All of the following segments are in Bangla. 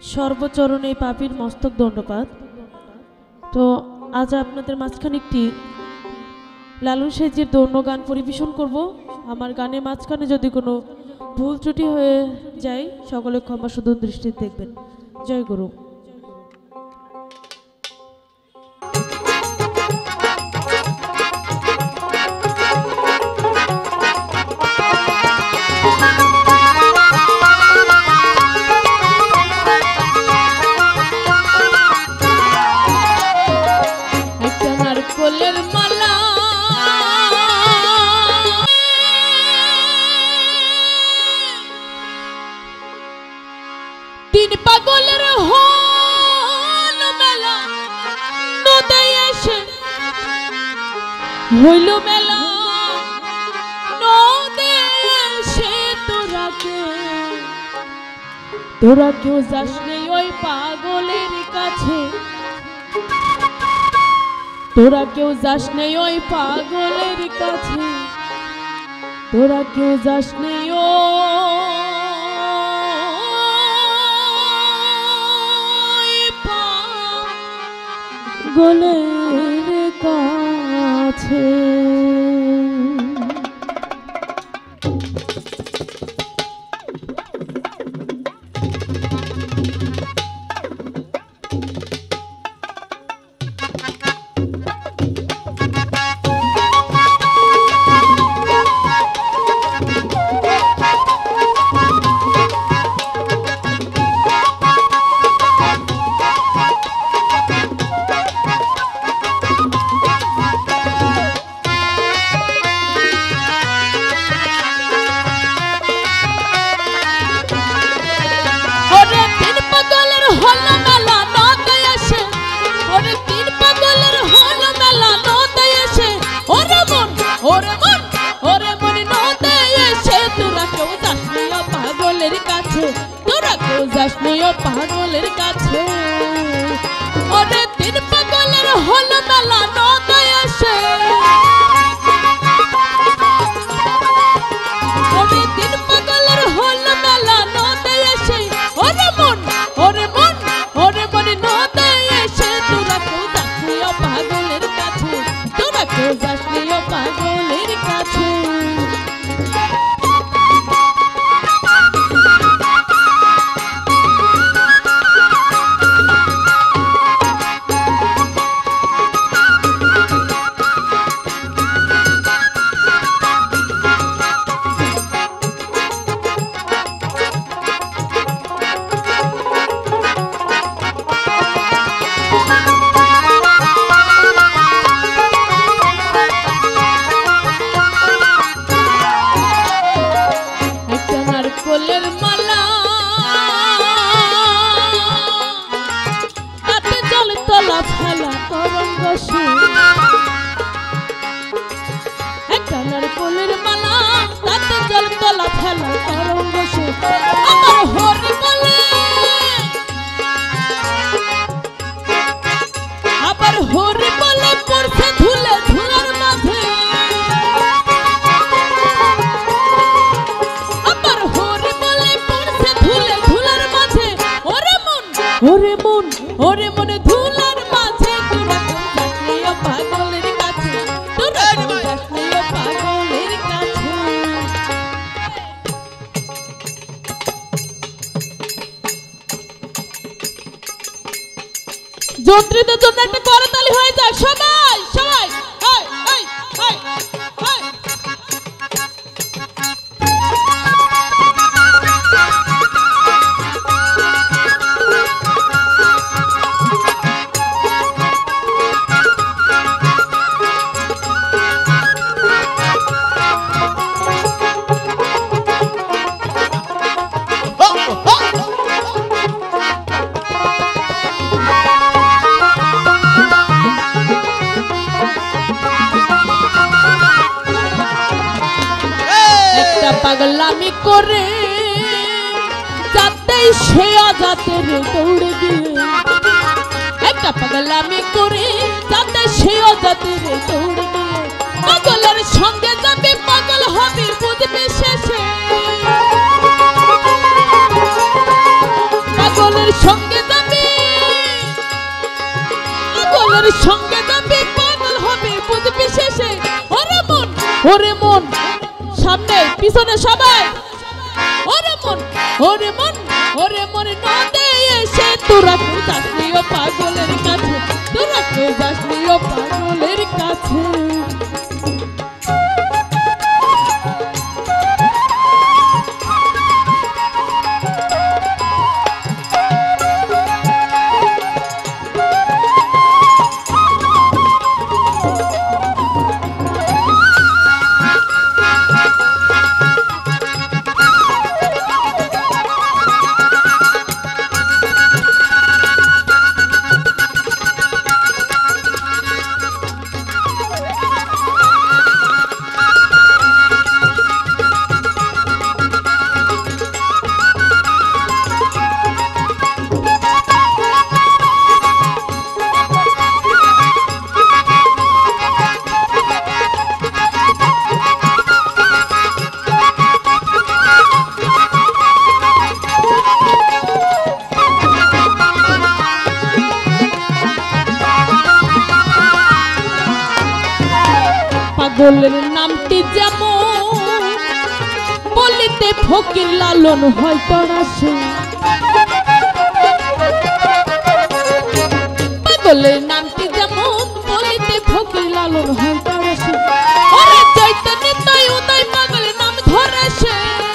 সর্বচরণে পাপীর মস্তক দণ্ডপাত। তো আজ আপনাদের মাঝখানে একটি লালন সেজির দৌন্য গান পরিবেশন করব। আমার গানের মাঝখানে যদি কোনো ভুল ত্রুটি হয়ে যায় সকলে ক্ষমা সুন্দর দৃষ্টিতে দেখবেন। জয় গুরু। तीन पागलेर हलो मेला नदे एसे हইল मेला नदे एसे তোরা কেউ যাস নেই ওই পাগলের কাছে, তোরা কেউ যাস নেই ওই পাগলের কাছে, তোরা কেউ যাস নেই গোলের কাছে। পাগলের কাছে ওরে তিন পাগলের হলো মেলা নদে এসে, ওরে তিন পাগলের হলো মেলা নদে এসে, ওরে মন ওরে মন ওরে মনে নদে এসে তোরা কেউ যাসনি পাগলের কাছে, তোরা কেউ যাসনি পাগলের কাছে। কোলের মালা তাতে জল তলা ফেলা তরঙ্গ একটানার কোলের মালা তাতে জল তলা ফেলা তরঙ্গ আমার হরি বলে আবার হরি বলে পড়ছে ধুলে ধুলার মাঝে, ওরে মন ওরে মনে ধুলার মাঝে তোরা কেউ যাসনি পাগলের কাছে, তোরা কেউ যাসনি পাগলের কাছে। যন্ত্রীদের জন্য একটা করতালি হয়ে যায় সবাই সবাই। পাগলামি করে যাতে সে আজাতের দৌড়ে গিয়ে, একটা পাগলামি করে যাতে সে আজাতের দৌড়ে গিয়ে, পাগলের সঙ্গে যাবে পাগল হবে বুঝবে শেষে, পাগলের সঙ্গে সঙ্গে যাবি পাগল হবি বুঝবি শেষে ওরে মন সামনে পিছনে সবাই ওরে মন ওরে মন ওরে মন নদে এসে তোরা কেউ যাসনি ও পাগলের কাছে তোরা কেউ যাসনি ও পাগলের কাছে পাগলের নামটি যেমন বলিতে ফকির লালন হয়তো আসে পাগলের নামটি যেমন বলিতে ফকির লালন হয়তো আসে ওরে চৈতন্য তাই উদয় পাগলের নাম ধরেছে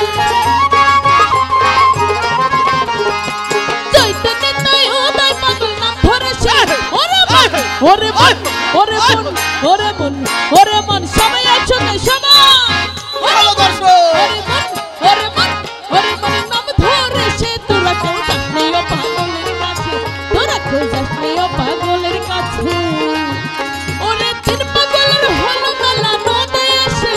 চৈতন্য তাই উদয় পাগলের নাম ধরেছে ওরে মন ওরে মন ওরে মন ওরে মন ওরে মন সবাই একসাথে সবাই ওরে মন নাম ধরেছে তোরা কেউ যাসনি ও পাগলের কাছে তোরা কেউ যাসনি ও পাগলের কাছে ওরে তিন পাগলের হলো মেলা নদে এসে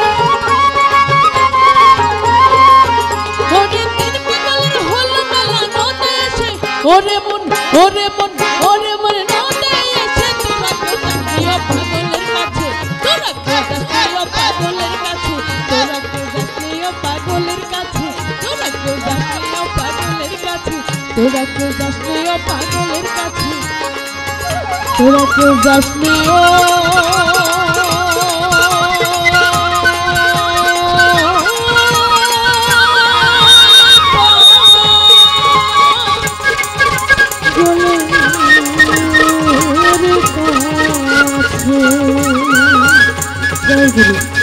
ওরে তিন পাগলের হলো মেলা নদে এসে ওরে মন ওরে মন ওরে মন নদে এসে তোরা কেউ যাসনি ও পাগলের কাছে তোরা কেউ যাসনি ও পাগলের কাছে তোরা কেউ যাসনি ও পাগলের কাছে তোরা কেউ যাসনি ও পাগলের কাছে তোরা কেউ যাসনি ও পাগলের কাছে তোরা কেউ যাসনি ও জয় গুরু।